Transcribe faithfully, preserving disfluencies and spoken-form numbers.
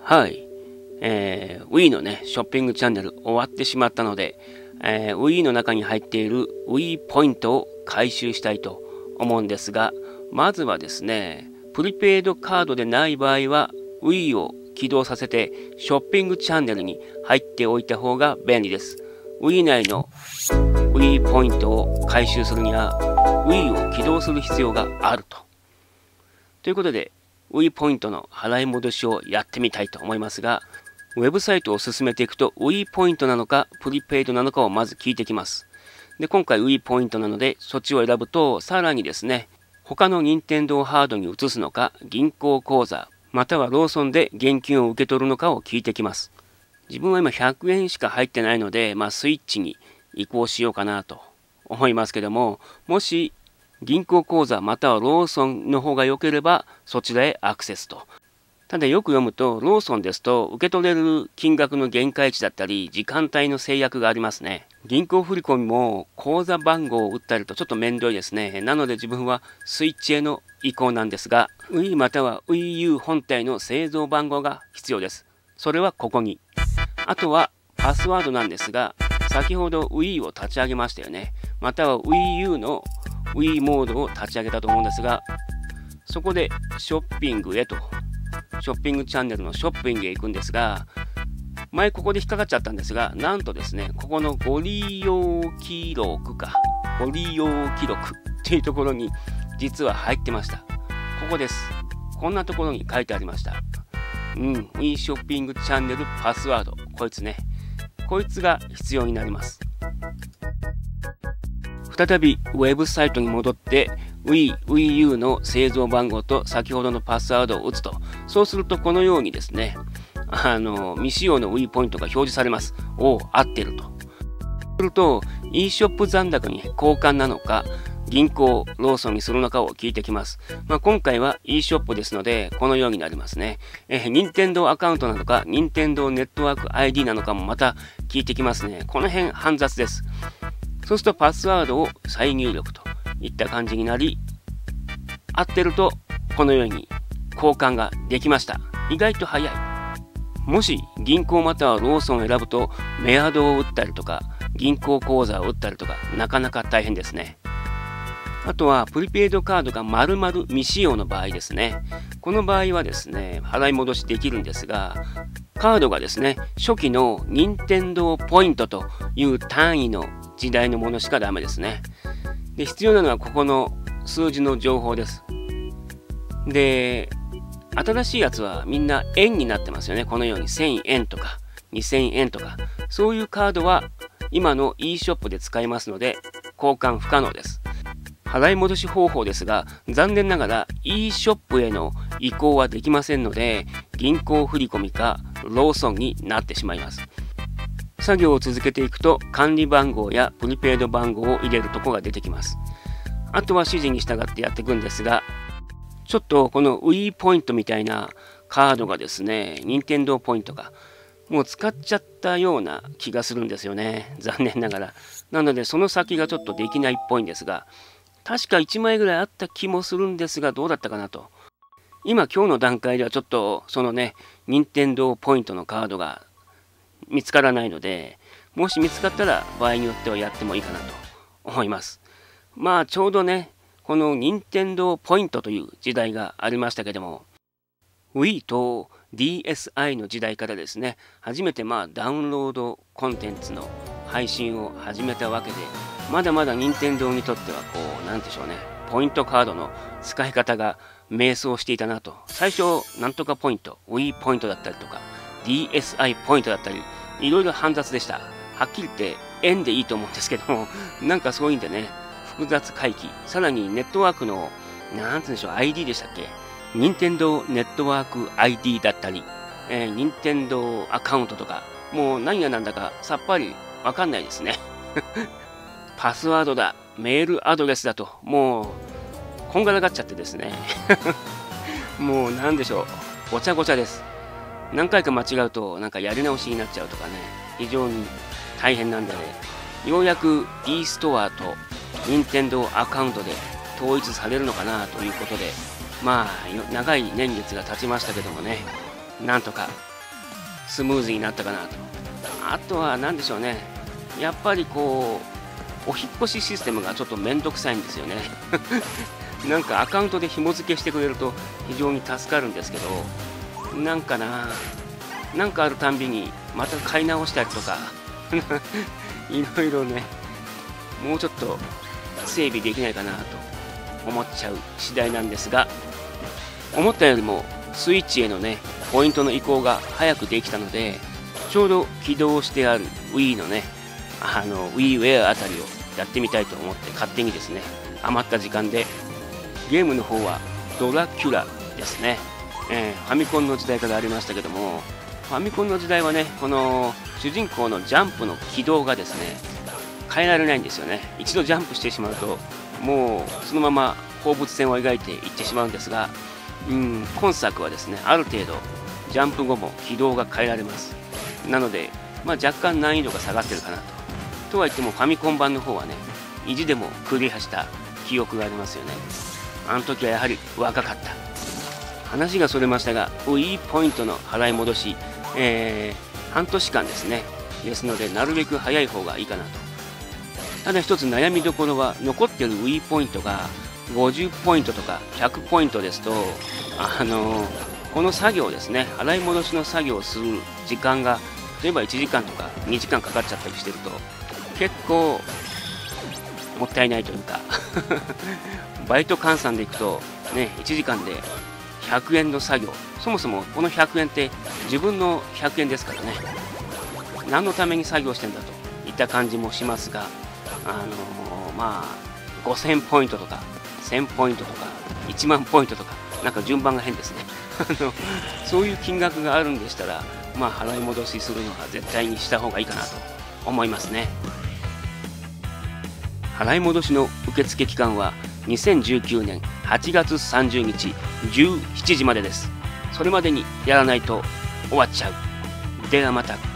はい。えー、Wii のね、ショッピングチャンネル終わってしまったので、えー、Wii の中に入っている Wii ポイントを回収したいと思うんですが、まずはですね、プリペイドカードでない場合は Wii を起動させてショッピングチャンネルに入っておいた方が便利です。Wii 内の Wii ポイントを回収するには Wii を起動する必要があると。ということで、Wii ポイントの払い戻しをやってみたいと思いますが、ウェブサイトを進めていくと Wii ポイントなのかプリペイドなのかをまず聞いてきます。で、今回 Wii ポイントなのでそっちを選ぶと、さらにですね、他の任天堂ハードに移すのか、銀行口座、またはローソンで現金を受け取るのかを聞いてきます。自分は今ひゃくえんしか入ってないので、まあスイッチに移行しようかなと思いますけども、もし銀行口座またはローソンの方が良ければそちらへアクセスと。ただよく読むとローソンですと受け取れる金額の限界値だったり時間帯の制約がありますね。銀行振込も口座番号を打ったりとちょっと面倒いですね。なので自分はスイッチへの移行なんですが、Wii または WiiU 本体の製造番号が必要です。それはここに。あとはパスワードなんですが、先ほど Wii を立ち上げましたよね。または WiiU の Wii モードを立ち上げたと思うんですが、そこでショッピングへと、ショッピングチャンネルのショッピングへ行くんですが、前ここで引っかかっちゃったんですが、なんとですね、ここのご利用記録か、ご利用記録っていうところに実は入ってました。ここです。こんなところに書いてありました。うん、Wii ショッピングチャンネルパスワード、こいつね。こいつが必要になります。再びウェブサイトに戻って Wii、WiiU の製造番号と先ほどのパスワードを打つと、そうするとこのようにですね、あの未使用の Wii ポイントが表示されます。おお、合ってると。すると e ショップ残高に交換なのか、銀行、ローソンにするのかを聞いてきます。まあ、今回は e ショップですので、このようになりますね。えー、任天堂アカウントなのか、任天堂ネットワーク アイディー なのかもまた聞いてきますね。この辺煩雑です。そうするとパスワードを再入力といった感じになり、合ってるとこのように交換ができました。意外と早い。もし銀行またはローソンを選ぶとメアドを打ったりとか銀行口座を打ったりとかなかなか大変ですね。あとはプリペイドカードが丸々未使用の場合ですね。この場合はですね、払い戻しできるんですが、カードがですね、初期の任天堂ポイントという単位の時代のものしかダメですね。で、必要なのはここの数字の情報です。で、新しいやつはみんな円になってますよね。このようにせんえんとかにせんえんとか、そういうカードは今の e ショップで使えますので交換不可能です。払い戻し方法ですが、残念ながら e ショップへの移行はできませんので、銀行振込かローソンになってしまいます。作業を続けていくと管理番号やプリペイド番号を入れるとこが出てきます。あとは指示に従ってやっていくんですが、ちょっとこの Wii ポイントみたいなカードがですね、任天堂ポイントがもう使っちゃったような気がするんですよね。残念ながら。なのでその先がちょっとできないっぽいんですが、確かいちまいぐらいあった気もするんですが、どうだったかなと。今今日の段階ではちょっとそのね、任天堂ポイントのカードが見つからないので、もし見つかったら場合によってはやってもいいかなと思います。まあちょうどね、この任天堂ポイントという時代がありましたけども、Wii と ディーエスアイ の時代からですね、初めてまあダウンロードコンテンツの配信を始めたわけで、まだまだ任天堂にとってはこう、なんでしょうね、ポイントカードの使い方が迷走していたなと。最初なんとかポイント、Wii ポイントだったりとか ディーエスアイ ポイントだったり、いろいろ煩雑でした。はっきり言って円でいいと思うんですけども、なんかそういうんでね、複雑回帰、さらにネットワークのなんて言うんでしょう、 アイディー でしたっけ、任天堂ネットワーク アイディー だったり、えー、任天堂アカウントとか、もう何が何だかさっぱりわかんないですね。パスワードだ、メールアドレスだと、もうこんがらがっちゃってですね。もうなんでしょう、ごちゃごちゃです。何回か間違うとなんかやり直しになっちゃうとかね、非常に大変なんでね、ようやく e ストアと任天堂アカウントで統一されるのかなということで、まあ長い年月が経ちましたけどもね、なんとかスムーズになったかなと。あとは何でしょうね、やっぱりこうお引っ越しシステムがちょっとめんどくさいんですよねなんかアカウントで紐付けしてくれると非常に助かるんですけど、なんかななんかあるたんびにまた買い直したりとかいろいろね、もうちょっと整備できないかなと思っちゃう次第なんですが、思ったよりもスイッチへのねポイントの移行が早くできたので、ちょうど起動してある Wii のねあの WiiWare あたりをやってみたいと思って勝手にですね余った時間で、ゲームの方はドラキュラですね、えー、ファミコンの時代からありましたけども、ファミコンの時代はねこの主人公のジャンプの軌道がですね変えられないんですよね。一度ジャンプしてしまうともうそのまま放物線を描いていってしまうんですが、うん今作はですねある程度ジャンプ後も軌道が変えられます。なので、まあ、若干難易度が下がってるかなと。とは言ってもファミコン版の方はね意地でもクリアした記憶がありますよね。あの時はやはり若かった。話がそれましたが Wii ポイントの払い戻し、えー、半年間ですね。ですのでなるべく早い方がいいかなと。ただ一つ悩みどころは、残ってる Wii ポイントがごじゅうポイントとかひゃくポイントですと、あのー、この作業ですね、払い戻しの作業をする時間が例えばいちじかんとかにじかんかかっちゃったりしてると結構もったいないというかバイト換算でいくとねいちじかんでひゃくえんの作業、そもそもこのひゃくえんって自分のひゃくえんですからね、何のために作業してんだといった感じもしますが、あのー、まあごせんポイントとかせんポイントとかいちまんポイントとか、なんか順番が変ですねあのそういう金額があるんでしたら、まあ払い戻しするのは絶対にした方がいいかなと思いますね。払い戻しの受付期間はにせんじゅうきゅうねんはちがつさんじゅうにちじゅうしちじまでです。それまでにやらないと終わっちゃう。ではまた。